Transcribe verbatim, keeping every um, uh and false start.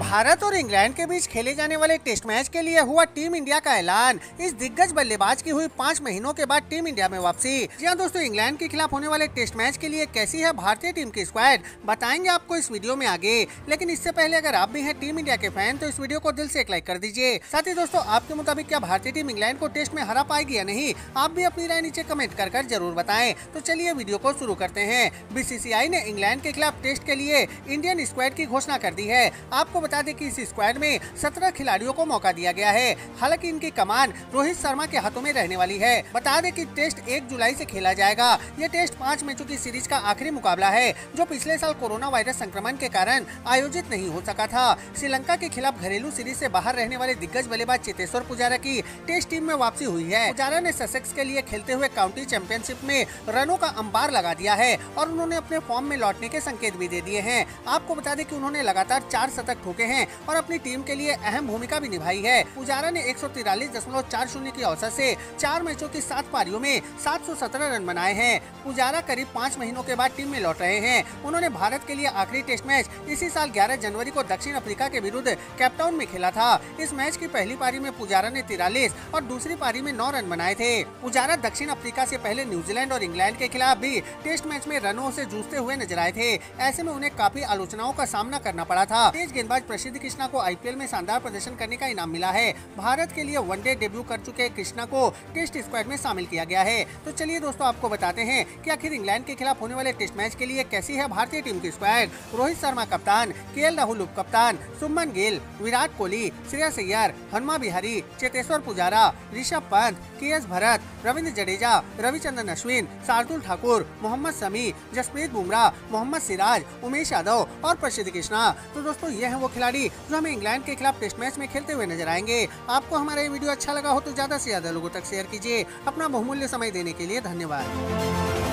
भारत और इंग्लैंड के बीच खेले जाने वाले टेस्ट मैच के लिए हुआ टीम इंडिया का ऐलान। इस दिग्गज बल्लेबाज की हुई पाँच महीनों के बाद टीम इंडिया में वापसी। जी हां दोस्तों, इंग्लैंड के खिलाफ होने वाले टेस्ट मैच के लिए कैसी है भारतीय टीम की स्क्वाड, बताएंगे आपको इस वीडियो में आगे। लेकिन इससे पहले अगर आप भी हैं टीम इंडिया के फैन तो इस वीडियो को दिल से एक लाइक कर दीजिए। साथ ही दोस्तों, आपके मुताबिक क्या भारतीय टीम इंग्लैंड को टेस्ट में हरा पाएगी या नहीं, आप भी अपनी राय नीचे कमेंट कर कर जरूर बताएं। तो चलिए वीडियो को शुरू करते हैं। बीसीसीआई ने इंग्लैंड के खिलाफ टेस्ट के लिए इंडियन स्क्वाड की घोषणा कर दी है। आपको बता दें कि इस स्क्वाड में सत्रह खिलाड़ियों को मौका दिया गया है। हालांकि इनकी कमान रोहित शर्मा के हाथों में रहने वाली है। बता दें कि टेस्ट एक जुलाई से खेला जाएगा। ये टेस्ट पाँच मैचों की सीरीज का आखिरी मुकाबला है, जो पिछले साल कोरोना वायरस संक्रमण के कारण आयोजित नहीं हो सका था। श्रीलंका के खिलाफ घरेलू सीरीज से बाहर रहने वाले दिग्गज बल्लेबाज चेतेश्वर पुजारा की टेस्ट टीम में वापसी हुई है। पुजारा ने ससेक्स के लिए खेलते हुए काउंटी चैंपियनशिप में रनों का अंबार लगा दिया है और उन्होंने अपने फॉर्म में लौटने के संकेत भी दे दिए हैं। आपको बता दें कि उन्होंने लगातार चार शतक ठोके हैं और अपनी टीम के लिए अहम भूमिका भी निभाई है। पुजारा ने एक सौ तिरालीस दशमलव चार शून्य की औसत से चार मैचों की सात पारियों में सात सौ सत्रह रन बनाए हैं। पुजारा करीब पाँच महीनों के बाद टीम में लौट रहे हैं। उन्होंने भारत के लिए आखिरी टेस्ट मैच इसी साल ग्यारह जनवरी को दक्षिण अफ्रीका के विरुद्ध केपटाउन में खेला था। इस मैच की पहली पारी में पुजारा ने तिरालीस और दूसरी पारी में नौ रन बनाए थे। पुजारा दक्षिण अफ्रीका से पहले न्यूजीलैंड और इंग्लैंड के खिलाफ भी टेस्ट मैच में रनों से जूझते हुए नजर आए थे। ऐसे में उन्हें काफी आलोचनाओं का सामना करना पड़ा था। तेज गेंदबाज प्रसिद्ध कृष्णा को आईपीएल में शानदार प्रदर्शन करने का इनाम मिला है। भारत के लिए वनडे डेब्यू कर चुके कृष्णा को टेस्ट स्क्वाड में शामिल किया गया है। तो चलिए दोस्तों, आपको बताते हैं कि आखिर इंग्लैंड के खिलाफ होने वाले टेस्ट मैच के लिए कैसी है भारतीय टीम की स्क्वाड। रोहित शर्मा कप्तान, केएल राहुल उप कप्तान, शुभमन गिल, विराट कोहली, श्रेयस अय्यर, हनुमा विहारी, चेतेश्वर पुजारा, ऋषभ पंत, केएस भरत, रविंद्र जडेजा, रविचंद्रन अश्विन, शार्दुल ठाकुर, मोहम्मद शमी, जसप्रीत बुमराह, मोहम्मद सिराज, उमेश यादव और प्रसिद्ध कृष्णा। तो दोस्तों, ये हैं वो खिलाड़ी जो हमें इंग्लैंड के खिलाफ टेस्ट मैच में खेलते हुए नजर आएंगे। आपको हमारा ये वीडियो अच्छा लगा हो तो ज्यादा से ज्यादा लोगों तक शेयर कीजिए। अपना बहुमूल्य समय देने के लिए धन्यवाद।